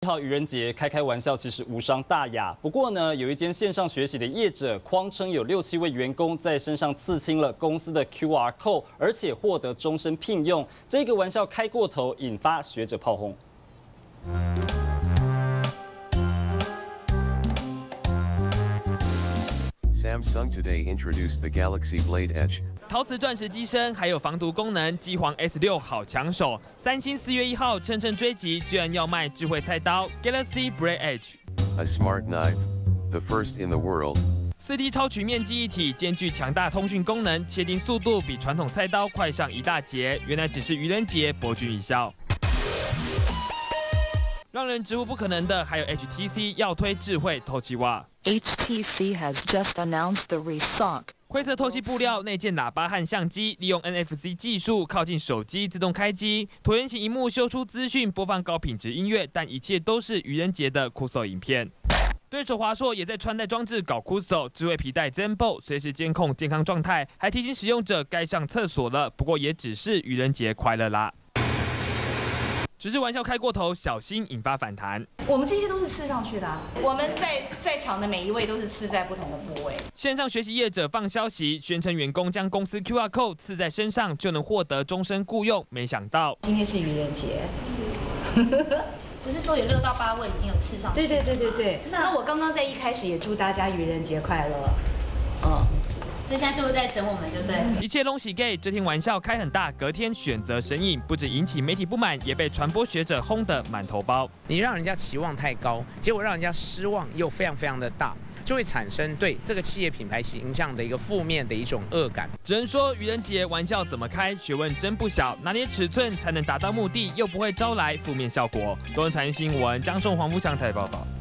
愚人节，开玩笑其实无伤大雅。不过呢，有一间线上学习的业者匡称有6、7位员工在身上刺青了公司的 QR code， 而且获得终身聘用。这个玩笑开过头，引发学者炮轰。 Samsung today introduced the Galaxy Blade Edge. 陶瓷钻石机身，还有防毒功能，机皇 S6好抢手。三星4月1号乘追击，居然要卖智慧菜刀 Galaxy Blade Edge。 A smart knife, the first in the world. 4D 超曲面记忆体兼具强大通讯功能，切钉速度比传统菜刀快上1大截。原来只是愚人节博君一笑。 让人直呼不可能的，还有 HTC 要推智慧透气袜。 HTC has just announced the Resoc. 灰色透气布料内建喇叭和相机，利用 NFC 技术靠近手机自动开机，椭圆形萤幕秀出资讯，播放高品质音乐，但一切都是愚人节的酷搜影片。对手华硕也在穿戴装置搞酷搜，智慧皮带 Zenbo 随时监控健康状态，还提醒使用者该上厕所了。不过也只是愚人节快乐啦。 只是玩笑开过头，小心引发反弹。 我们这些都是刺上去的、啊，我们在场的每一位都是刺在不同的部位。 线上学习业者放消息，宣称员工将公司 QR code 刺在身上就能获得终身雇用，没想到今天是愚人节。 不是说有6到8位已经有刺上去？ 对。那我刚刚在一开始也祝大家愚人节快乐。 所以现在是不是在整我们就对？ 一切拢喜 gay， 这天玩笑开很大，隔天选择神隐，不止引起媒体不满，也被传播学者轰得满头包。 你让人家期望太高，结果让人家失望又非常的大，就会产生对这个企业品牌形象的一个负面的一种恶感。 只能说愚人节玩笑怎么开，学问真不小，拿捏尺寸才能达到目的，又不会招来负面效果。多人财经新闻，江宋黄富强台报道。